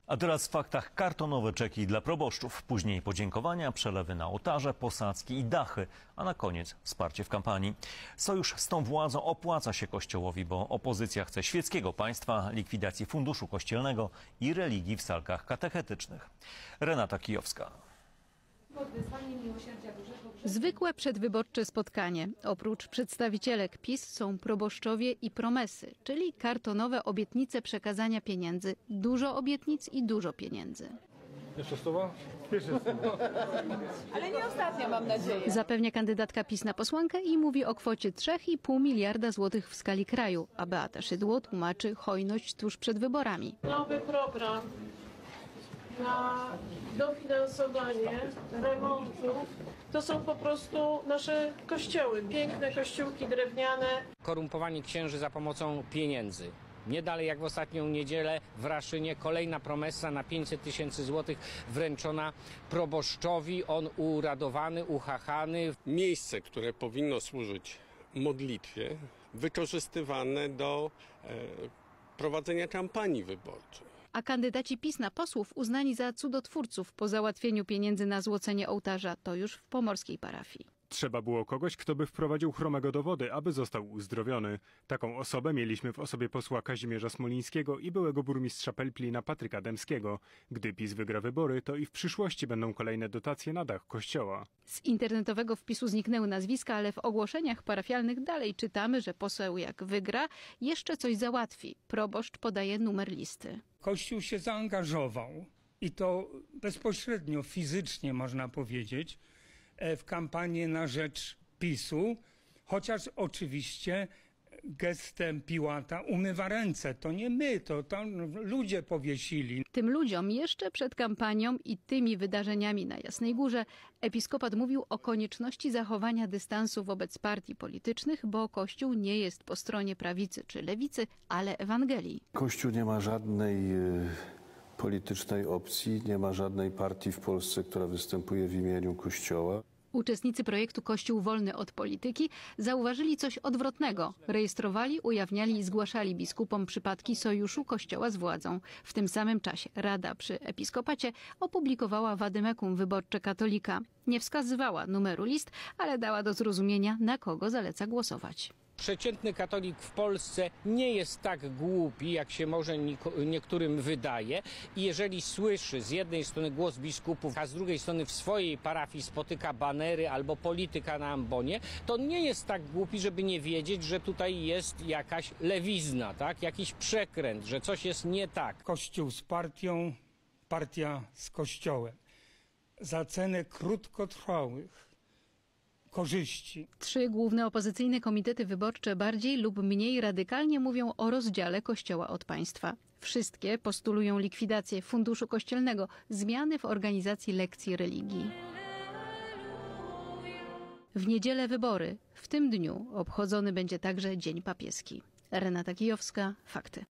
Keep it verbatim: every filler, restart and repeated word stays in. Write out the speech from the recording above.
A teraz w faktach: kartonowe czeki dla proboszczów, później podziękowania, przelewy na ołtarze, posadzki i dachy, a na koniec wsparcie w kampanii. Sojusz z tą władzą opłaca się Kościołowi, bo opozycja chce świeckiego państwa, likwidacji funduszu kościelnego i religii w salkach katechetycznych. Renata Kijowska. Zwykłe przedwyborcze spotkanie. Oprócz przedstawicielek PiS są proboszczowie i promesy, czyli kartonowe obietnice przekazania pieniędzy. Dużo obietnic i dużo pieniędzy. Jeszcze słowa? Jeszcze słowa. Ale nie ostatnio, mam nadzieję. Zapewnia kandydatka PiS na posłankę i mówi o kwocie trzy i pół miliarda złotych w skali kraju, a Beata Szydło tłumaczy hojność tuż przed wyborami. Nowy program na dofinansowanie remontów to są po prostu nasze kościoły. Piękne kościółki drewniane. Korumpowanie księży za pomocą pieniędzy. Nie dalej jak w ostatnią niedzielę w Raszynie kolejna promesa na pięćset tysięcy złotych wręczona proboszczowi. On uradowany, uchachany. Miejsce, które powinno służyć modlitwie, wykorzystywane do e, prowadzenia kampanii wyborczej. A kandydaci PiS na posłów uznani za cudotwórców po załatwieniu pieniędzy na złocenie ołtarza to już w pomorskiej parafii. Trzeba było kogoś, kto by wprowadził chromego do wody, aby został uzdrowiony. Taką osobę mieliśmy w osobie posła Kazimierza Smolińskiego i byłego burmistrza Pelplina Patryka Dębskiego. Gdy PiS wygra wybory, to i w przyszłości będą kolejne dotacje na dach kościoła. Z internetowego wpisu zniknęły nazwiska, ale w ogłoszeniach parafialnych dalej czytamy, że poseł jak wygra, jeszcze coś załatwi. Proboszcz podaje numer listy. Kościół się zaangażował i to bezpośrednio, fizycznie można powiedzieć, w kampanię na rzecz PiSu, chociaż oczywiście gestem Piłata umywa ręce. To nie my, to tam ludzie powiesili. Tym ludziom jeszcze przed kampanią i tymi wydarzeniami na Jasnej Górze episkopat mówił o konieczności zachowania dystansu wobec partii politycznych, bo Kościół nie jest po stronie prawicy czy lewicy, ale Ewangelii. Kościół nie ma żadnej y, politycznej opcji, nie ma żadnej partii w Polsce, która występuje w imieniu Kościoła. Uczestnicy projektu Kościół wolny od polityki zauważyli coś odwrotnego. Rejestrowali, ujawniali i zgłaszali biskupom przypadki sojuszu Kościoła z władzą. W tym samym czasie Rada przy Episkopacie opublikowała wadymekum wyborcze katolika. Nie wskazywała numeru list, ale dała do zrozumienia, na kogo zaleca głosować. Przeciętny katolik w Polsce nie jest tak głupi, jak się może niektórym wydaje. I jeżeli słyszy z jednej strony głos biskupów, a z drugiej strony w swojej parafii spotyka banery albo polityka na ambonie, to nie jest tak głupi, żeby nie wiedzieć, że tutaj jest jakaś lewizna, tak? Jakiś przekręt, że coś jest nie tak. Kościół z partią, partia z Kościołem. Za cenę krótkotrwałych korzyści. Trzy główne opozycyjne komitety wyborcze bardziej lub mniej radykalnie mówią o rozdziale Kościoła od państwa. Wszystkie postulują likwidację funduszu kościelnego, zmiany w organizacji lekcji religii. W niedzielę wybory. W tym dniu obchodzony będzie także Dzień Papieski. Renata Kijowska, Fakty.